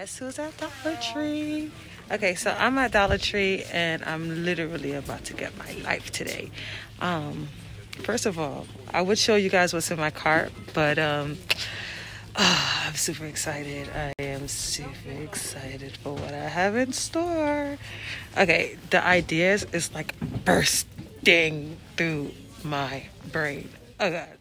Guess who's at Dollar Tree? Okay, so I'm at Dollar Tree and I'm literally about to get my life today. First of all, I would show you guys what's in my cart, but I'm super excited. I am super excited for what I have in store. Okay, the ideas is like bursting through my brain. Oh God.